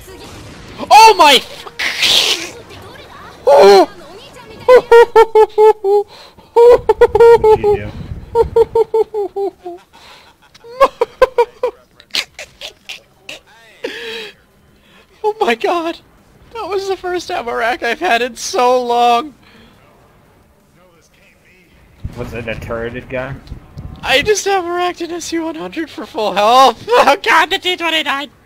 Oh my! Oh! What'd you do? Oh my god! That was the first Amarak I've had in so long! Was it a turreted gun? I just Amaraked an SU-100 for full health! Oh god, the T-29!